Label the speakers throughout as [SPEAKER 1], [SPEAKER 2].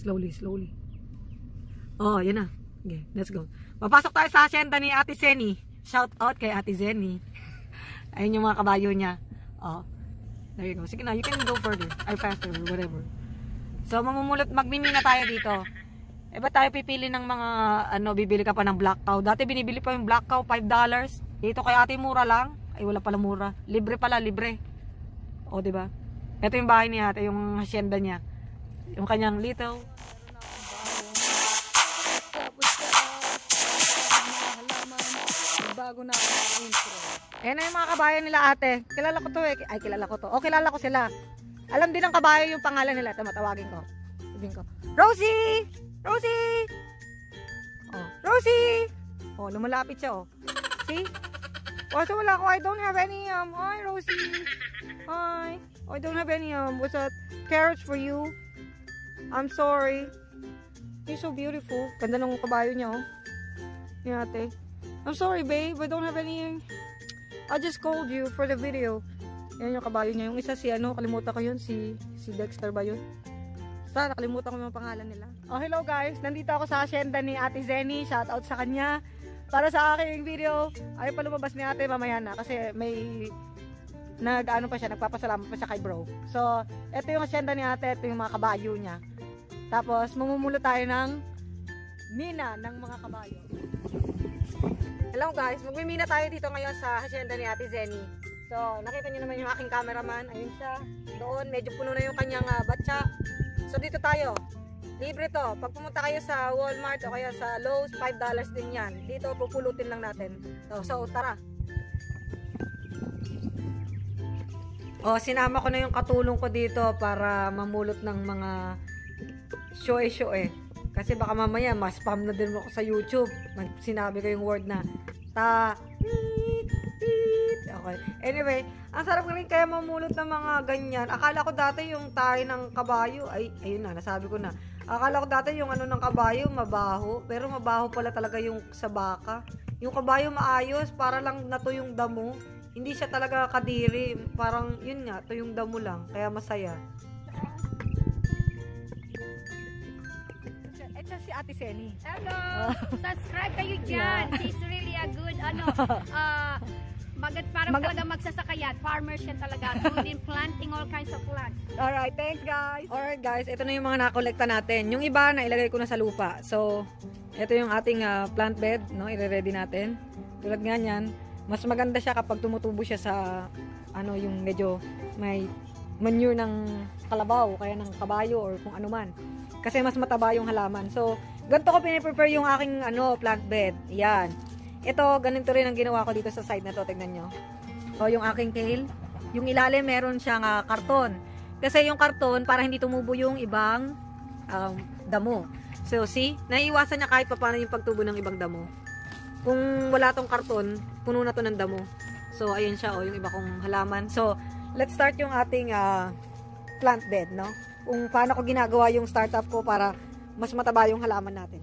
[SPEAKER 1] Slowly, slowly. Oh, yan na. Okay, let's go. Papasok tayo sa hacienda ni Ate Zenny. Shout out kay Ate Zenny. Ayun yung mga kabayo niya. Oh, there you go. Sige na, you can go further. Or faster, or whatever. So, magmimina tayo dito. Eh, ba't tayo pipili ng mga, bibili ka pa ng black cow? Dati binibili pa yung black cow, $5. Dito kay ate, mura lang. Ay, wala pala mura. Libre pala, libre. O, diba? Ito yung bahay ni ate, yung hacienda niya. Yung kanyang little. Bago na intro. Ayan na yung mga kabayan nila ate. Kilala ko to eh. Ay, kilala ko to. O, kilala ko sila. Alam din ng kabayo yung pangalan nila. Tumatawagin ko. Sabihin ko, Rosie! Rosie! Oh, Rosie! Oh, lumalapit siya oh. See? Oh, so wala ko. I don't have any, hi Rosie. Hi. Oh, I don't have any, what's that? Carrots for you. I'm sorry. You're so beautiful. Ganda ng kabayo niya oh. Ni ate. I'm sorry babe, I don't have any. I just called you for the video. Yan yung kabayo niya. Yung isa si kalimutan ko yun. Si Dexter ba yun? Sana, nakalimutan ko yung pangalan nila. Oh, hello guys. Nandito ako sa hacienda ni Ate Zenny. Shout out sa kanya. Para sa aking video. Ayaw pa lumabas ni ate mamaya na. Kasi may nagpapasalamat pa siya kay bro. So, ito yung hacienda ni ate. Ito yung mga kabayo niya. Tapos, mamumulo tayo ng mina ng mga kabayo. Hello guys, magmimina tayo dito ngayon sa hacienda ni Ate Zenny. So, nakita niyo naman yung aking cameraman. Ayun siya. Doon, medyo puno na yung kanyang batsa. So, dito tayo. Libre to. Pag pumunta kayo sa Walmart o kaya sa Lowe's, $5 din yan. Dito, pupulutin lang natin. So tara. O, sinama ko na yung katulong ko dito para mamulot ng mga shoe-shoe. Kasi baka mamaya, ma-spam na din ako sa YouTube. Sinabi ko yung word na okay. Anyway, ang sarap rin kaya mamulot ng mga ganyan. Akala ko dati yung tayo ng kabayo, ay, ayun na, nasabi ko na. Akala ko dati yung ng kabayo, mabaho. Pero mabaho pala talaga yung sa baka. Yung kabayo maayos, para lang nato yung damo. Hindi siya talaga kadiri. Parang, yun nga, to yung damo lang. Kaya masaya. Ito si Ate Zenny.
[SPEAKER 2] Hello! Subscribe kayo dyan. She's really a good, parang talaga magsasakayan. Farmer siya talaga. Good in planting all kinds of plants.
[SPEAKER 1] Alright, thanks guys. Alright guys, ito na yung mga nakolekta natin. Yung iba na ilagay ko na sa lupa. So, ito yung ating plant bed, no? Ire-ready natin. Tulad nga niyan, mas maganda siya kapag tumutubo siya sa yung medyo may manure ng kalabaw, kaya ng kabayo or kung ano man. Kasi mas mataba yung halaman. So, ganito ko piniprepare yung aking plant bed. Yan. Ito, ganito rin ang ginawa ko dito sa side na to. Tignan nyo. O, yung aking kale. Yung ilalim, meron siyang karton. Kasi yung karton, para hindi tumubo yung ibang damo. So, see? Naiiwasan niya kahit paano yung pagtubo ng ibang damo. Kung wala tong karton, puno na to ng damo. So, ayun siya, yung iba kong halaman. So, let's start yung ating plant bed, no? Kung paano ko ginagawa yung startup ko para mas mataba yung halaman natin.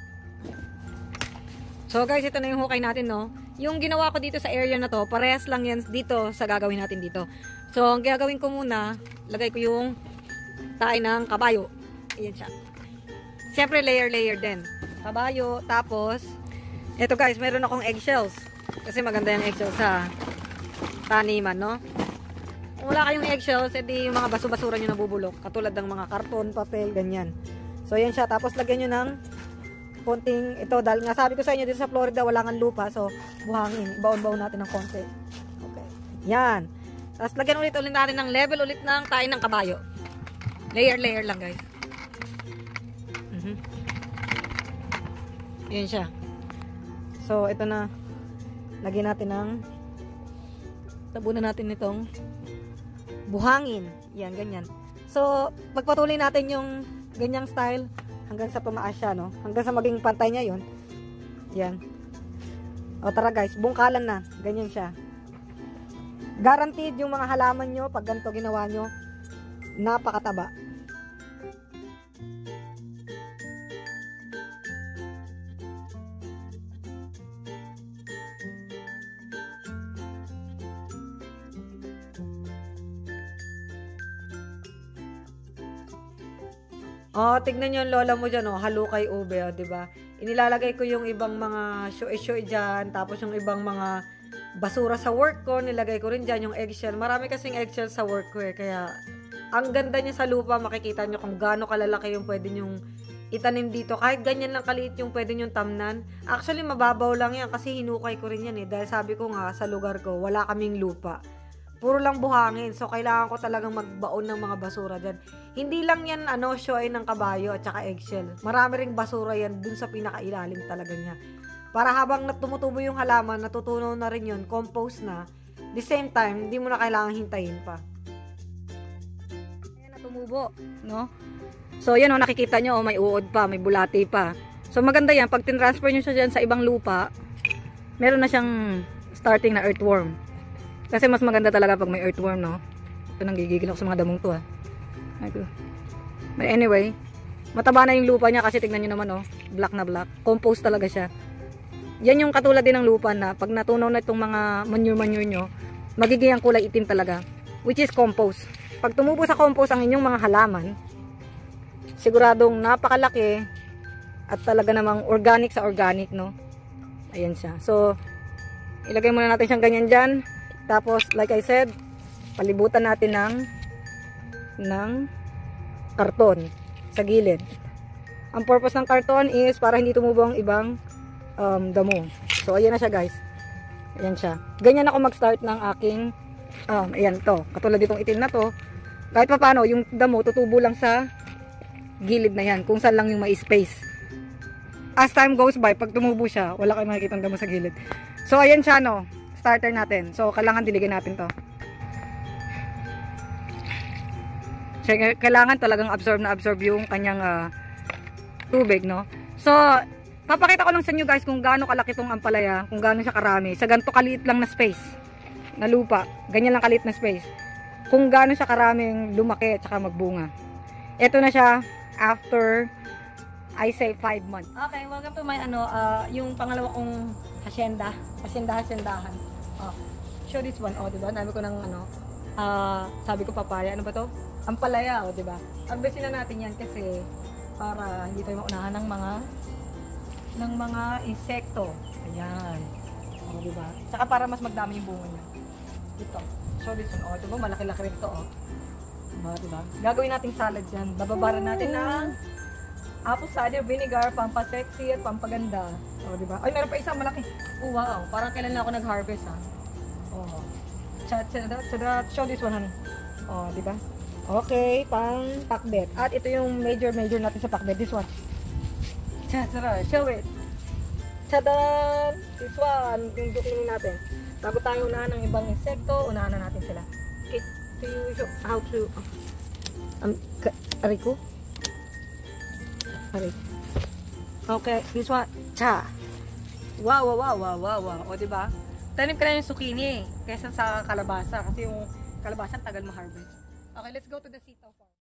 [SPEAKER 1] So guys, ito na yung hukay natin, no? Yung ginawa ko dito sa area na to, parehas lang yan dito sa gagawin natin dito. So, ang gagawin ko muna, lagay ko yung tayo ng kabayo. Ayan siya. Siyempre, layer din. Kabayo, tapos, ito guys, meron akong eggshells. Kasi maganda yung eggshells sa taniman, no? Kung wala kayong eggshells, edi yung mga baso-basura nyo nabubulok. Katulad ng mga karton, papel, ganyan. So, yan siya. Tapos, lagyan nyo ng konting ito. Dahil nga sabi ko sa inyo, dito sa Florida, wala kang lupa. So, buhangin. Ibaon-baon natin ng konti. Okay. Yan. Tapos, lagyan ulit natin ng level ulit ng tayo ng kabayo. Layer lang, guys. Yan siya. So, ito na. Lagyan natin ng tabunan natin itong buhangin. Yan, ganyan. So, pagpatuloy natin yung ganyang style hanggang sa tumaas siya, no? Hanggang sa maging pantay niya yun. Yan. O, tara guys, bungkalan na. Ganyan siya. Guaranteed yung mga halaman nyo, pag ganito ginawa nyo, napakataba. Oh, tignan niyo yung lola mo diyan, oh, halukay ube, oh, 'di ba? Inilalagay ko yung ibang mga shoe-shoe diyan, tapos yung ibang mga basura sa work ko, nilagay ko rin diyan yung eggshell. Marami kasing eggshell sa work ko eh, kaya ang ganda niya sa lupa, makikita niyo kung gaano kalalaki yung pwede nyong itanim dito. Kahit ganyan lang kaliit yung pwede nyong tamnan. Actually, mababaw lang yan kasi hinukay ko rin yan eh. Dahil sabi ko nga, sa lugar ko, wala kaming lupa. Puro lang buhangin. So, kailangan ko talagang magbaon ng mga basura dyan. Hindi lang yan, show ng kabayo at saka eggshell. Marami ring basura yan dun sa pinakailalim talaga niya. Para habang tumutubo yung halaman, natutunaw na rin yun, compost na. The same time, hindi mo na kailangan hintayin pa. Ayan na tumubo, no? So, yan o, nakikita nyo, may uod pa, may bulati pa. So, maganda yan. Pag tinransfer nyo siya dyan sa ibang lupa, meron na siyang starting na earthworm. Kasi mas maganda talaga pag may earthworm, no? Ito nang gigigil ako sa mga damong to, ha? But anyway, mataba na yung lupa niya kasi tignan nyo naman, oh, black na black. Compost talaga siya. Yan yung katulad din ng lupa na pag natunaw na itong mga manure nyo, magiging ang kulay itim talaga. Which is compost. Pag tumubo sa compost ang inyong mga halaman, siguradong napakalaki at talaga namang organic sa organic, no? Ayan siya. So, ilagay muna natin siyang ganyan dyan. Tapos, like I said, palibutan natin ng karton sa gilid. Ang purpose ng karton is para hindi tumubo ang ibang damo. So, ayan na siya, guys. Ayan siya. Ganyan ako mag-start ng aking ayan to. Katulad ditong itim na to. Kahit pa paano, yung damo tutubo lang sa gilid na yan. Kung saan lang yung may space. As time goes by, pag tumubo siya, wala kayong makikita ng damo sa gilid. So, ayan siya, no. Starter natin. So, kailangan diligin natin to. So, kailangan talagang absorb yung kanyang tubig, no. So, papakita ko lang sa inyo guys kung gaano kalaki tong ampalaya, kung gaano siya karami. Sa ganito kaliit lang na space, na lupa, ganyan lang kaliit na space. Kung gaano siya karaming lumaki at saka magbunga. Ito na siya after, I say 5 months. Okay, welcome to my yung pangalawa kong hasyendahan. Oh, show this one, oh, diba? Sabi ko ng sabi ko papaya, ano ba to? Ampalaya, oh, diba? Harvestin na natin yan kasi para hindi tayo maunahan ng mga insekto. Ayan. O, diba? Tsaka para mas magdami yung bunga niya. Ito. Show this one. O, diba? Malaki-laki rin ito, o. Diba? Gagawin nating salad yan. Bababaran natin ng apple cider vinegar, pampasexy at pampaganda. O, diba? Ay, meron pa isang malaki. Oh, wow. Parang kailan na ako nag-harvest, ha. O. Show this one, honey. O, diba? Okay, pang pakbet. At ito yung major natin sa pakbet. This one. Show it. Tadan! This one, yung zucchini natin. Bago tayo unahan ng ibang insekto, unahan na natin sila. Okay, to show how to aray ko? Aray. Okay, this one. Cha! Wow. O, diba? Tanim ka na yung zucchini kaysa sa kalabasa. Kasi yung kalabasa tagal ma-harvest. Okay, let's go to the sitaw farm.